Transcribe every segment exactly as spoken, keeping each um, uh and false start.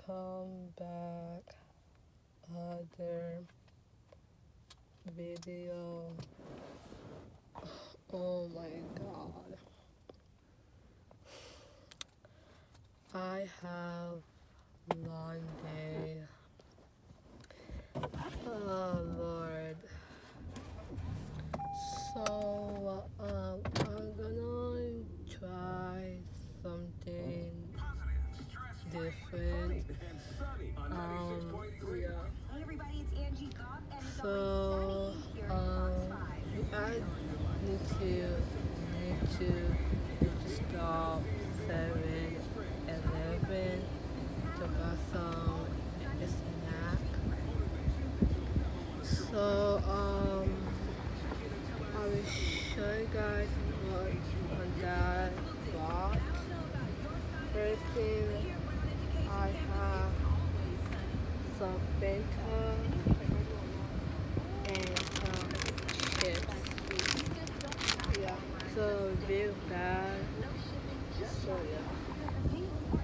welcome back other video. Oh my god, I have long day. Oh Lord. So um I'm gonna try something different. Um yeah. Hey everybody, it's Angie Goff, and it's So always sunny here at um Fox five. I need to need to need to stop seven eleven to buy some snack. So um I will show you guys what my dad bought. First thing I have some Fanta and some chips. Yeah, so big bag. So yeah.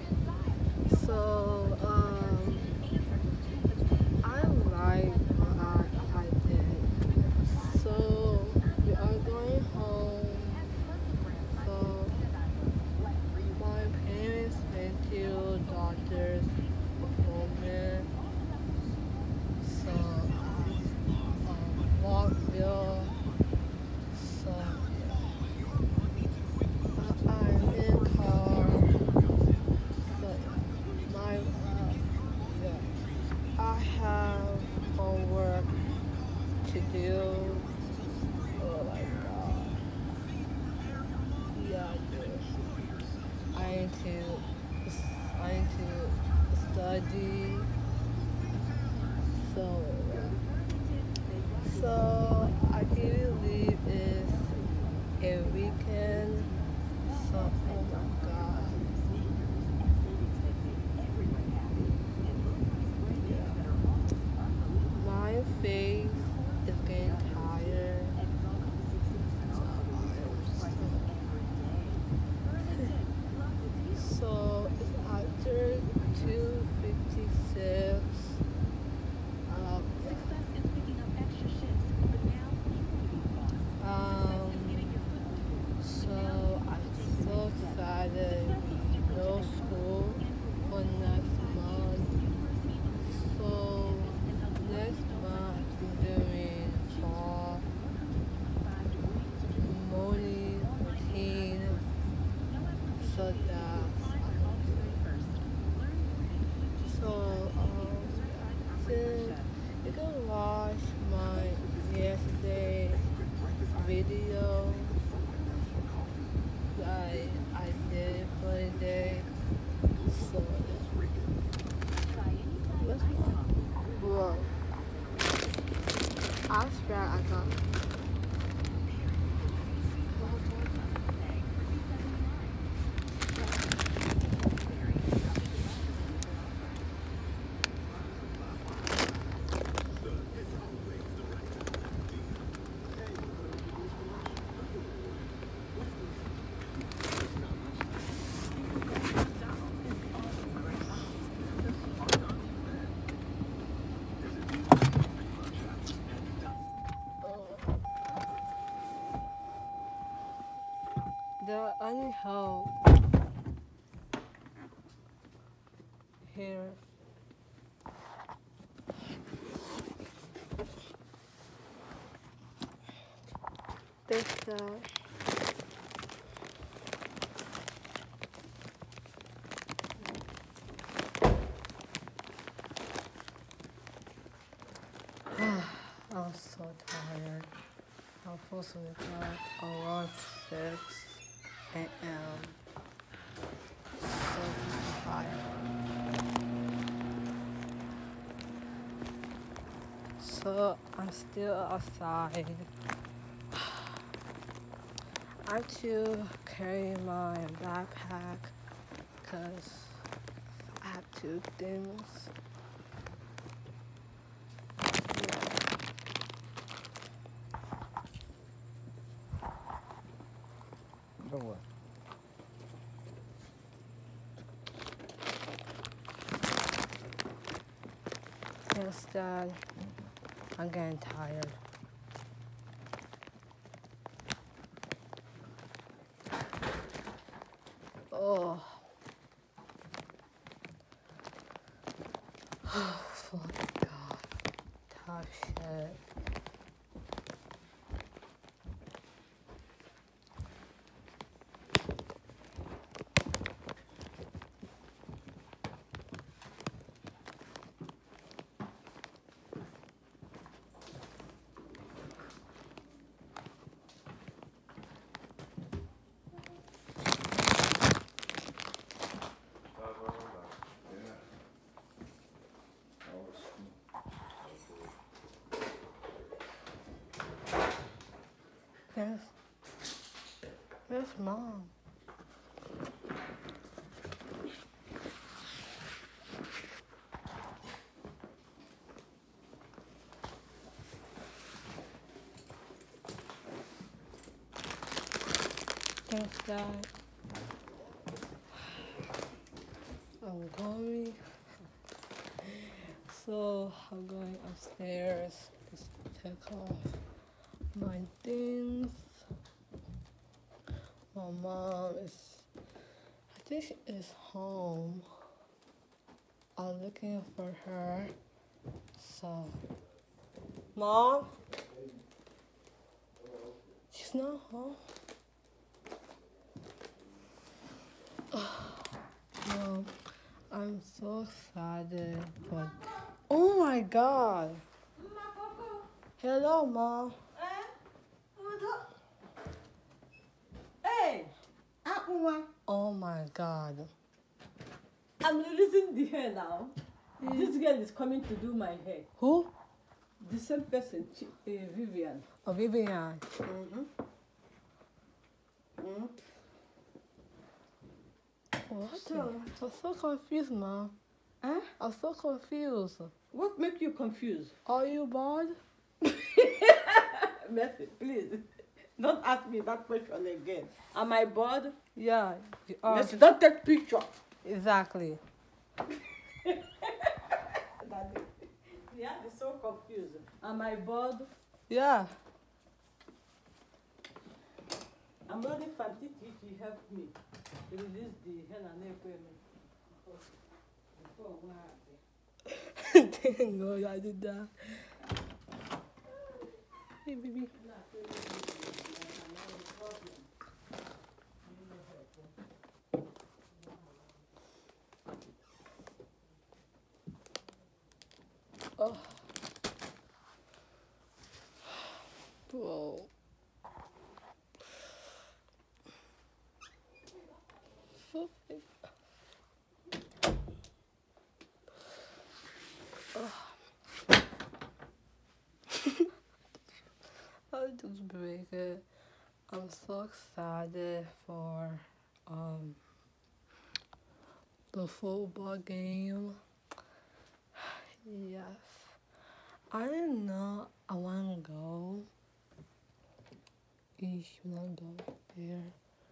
So um, I like what I, I did. So we are going home. So my parents went to doctor's appointment. So um, Walkville. So I, I'm in car. So my uh, yeah, I have homework to do. Oh my god. Yeah, I do. I need to I need to study. So so I believe it's a weekend. So oh my god. My face is getting tired. So it's after two fifty six. Um, um so I'm so excited. No school for next month. So next month I'm doing fall morning routine. So that's so um since you can watch my yesterday video that I, I did for the day. So let's whoa. I swear I got uh, the only hope here this uh I'm so tired. I'm supposed to wake up around six a m. So tired. So I'm still outside. I have to carry my backpack because I have two things. For what? Thanks, Dad. I'm getting tired. Oh. Oh, fuck God. Tough shit. Yes. Where's Mom? Thanks, Dad. I'm going. So I'm going upstairs to take off my things. My mom is, I think she is home. I'm looking for her. So, Mom? She's not home. Mom, I'm so excited, but oh my God! Hello, Mom. Hey, Akuma, Oh my God. I'm releasing the hair now. This girl is coming to do my hair. Who? The same person, Chi- uh, Vivian. Oh, Vivian. Mm-hmm. Mm. What? So- I'm so confused, Mom. Huh? I'm so confused. What make you confused? Are you bored? Mercy, please. Don't ask me that question again. Am I bored? Yeah. You are. Mercy, don't take picture. Exactly. That is- Yeah, it's so confused. Am I bored? Yeah. I'm ready for Titi to help me release the hen and egg. Before what happened? Thank God I did that. Hey, baby. Oh. Whoa. So big. I'll just break it. I'm so excited for um the football game. Yes. I didn't know I wanna go. You should not go there.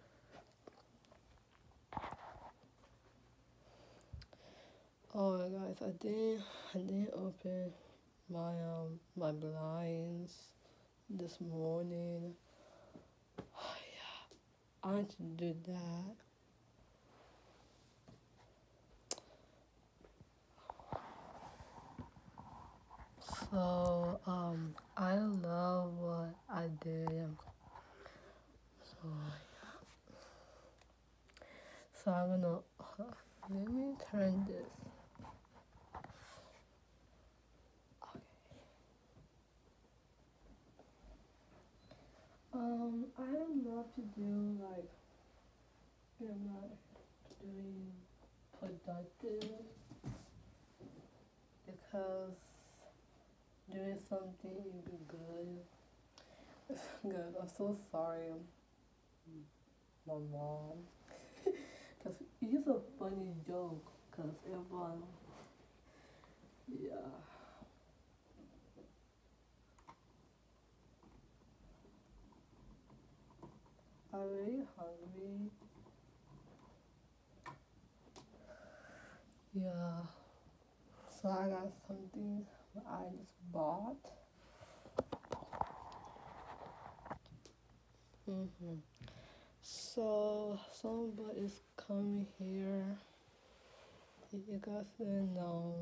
Oh my guys, I didn't I didn't open my um my blinds this morning. Oh, yeah, I need to do that. So um I love what I did. So yeah. So I'm gonna uh, let me turn this. Um, I love to do like, you know, like doing productive because doing something would be good. Good. I'm so sorry, my mom. Cause it's a funny joke. Cause everyone, yeah. I'm really hungry. Yeah. So I got something I just bought. Mm-hmm. So somebody's coming here. You guys didn't know.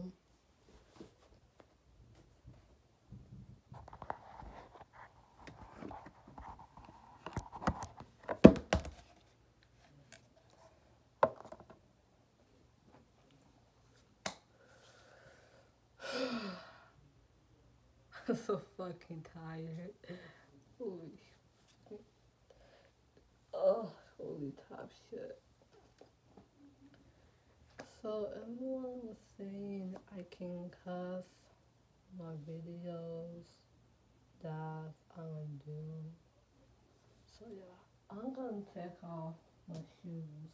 I'm so fucking tired. Holy shit. Oh, holy top shit. So everyone was saying I can cuss my videos that I'm do. So yeah, I'm gonna take off my shoes.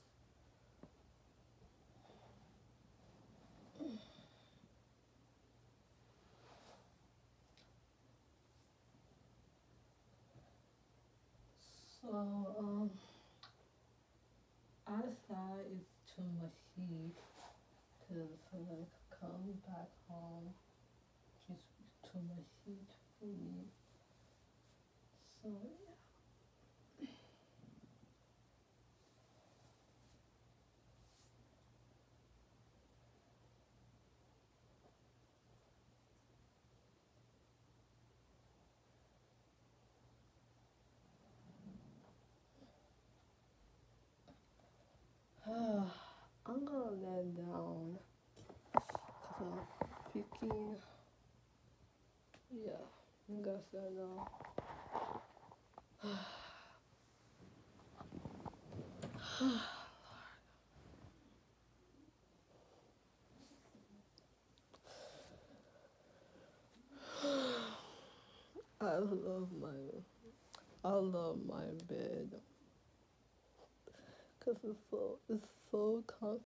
So um, outside is too much heat. Cause when I come back home, it's too much heat for me. So yeah. I'm gonna lay down because I'm picking. Yeah, you guys don't know. I love my, I love my bed because it's so, it's so comfortable.